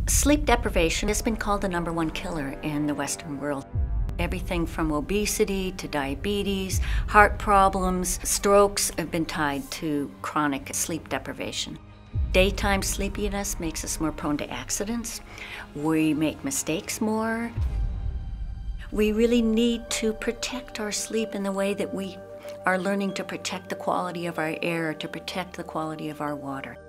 Sleep deprivation has been called the #1 killer in the Western world. Everything from obesity to diabetes, heart problems, strokes have been tied to chronic sleep deprivation. Daytime sleepiness makes us more prone to accidents. We make mistakes more. We really need to protect our sleep in the way that we are learning to protect the quality of our air, to protect the quality of our water.